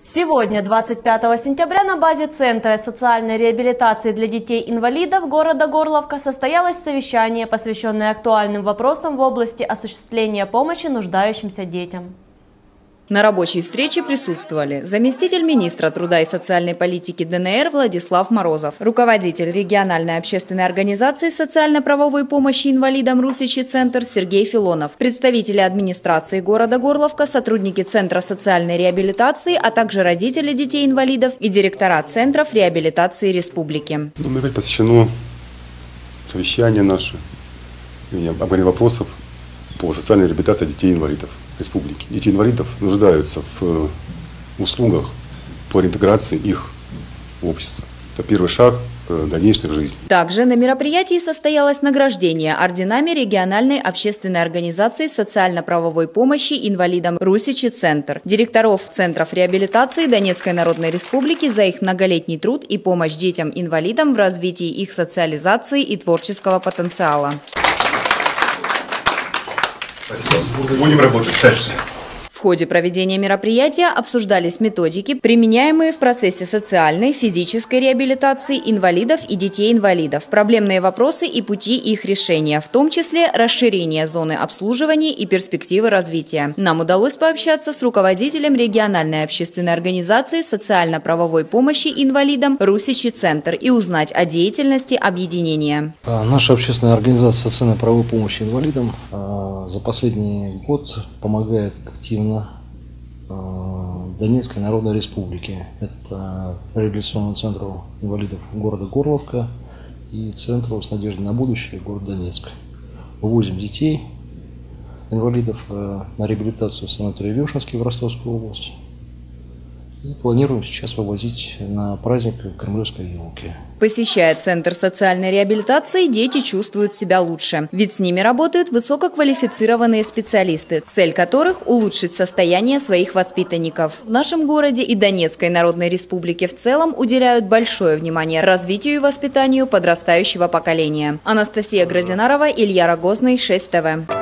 Сегодня, 25 сентября, на базе Центра социальной реабилитации для детей-инвалидов города Горловка состоялось совещание, посвященное актуальным вопросам в области осуществления помощи нуждающимся детям. На рабочей встрече присутствовали заместитель министра труда и социальной политики ДНР Владислав Морозов, руководитель региональной общественной организации социально-правовой помощи инвалидам «Русичи Центр» Сергей Филонов, представители администрации города Горловка, сотрудники Центра социальной реабилитации, а также родители детей-инвалидов и директора Центров реабилитации республики. Посвящено совещание наше, обговорение вопросов по социальной реабилитации детей-инвалидов республики. Дети инвалидов нуждаются в услугах по реинтеграции их в общество. Это первый шаг к дальнейшей жизни. Также на мероприятии состоялось награждение орденами региональной общественной организации социально-правовой помощи инвалидам «Русичи Центр», директоров Центров реабилитации Донецкой Народной Республики за их многолетний труд и помощь детям-инвалидам в развитии их социализации и творческого потенциала. Спасибо. Будем работать дальше. В ходе проведения мероприятия обсуждались методики, применяемые в процессе социальной, физической реабилитации инвалидов и детей-инвалидов, проблемные вопросы и пути их решения, в том числе расширение зоны обслуживания и перспективы развития. Нам удалось пообщаться с руководителем региональной общественной организации социально-правовой помощи инвалидам «Русичи Центр» и узнать о деятельности объединения. Наша общественная организация социально-правовой помощи инвалидам за последний год помогает активно Донецкой Народной Республике. Это реабилитационному центру инвалидов города Горловка и центру «С надеждой на будущее» города Донецк. Вывозим детей, инвалидов на реабилитацию в санаторий Вешенский в Ростовскую область. И планируем сейчас вывозить на праздник Кремлевской елки. Посещая Центр социальной реабилитации, дети чувствуют себя лучше. Ведь с ними работают высококвалифицированные специалисты, цель которых – улучшить состояние своих воспитанников. В нашем городе и Донецкой Народной Республике в целом уделяют большое внимание развитию и воспитанию подрастающего поколения. Анастасия Градинарова, Илья Рогозный, 6 ТВ.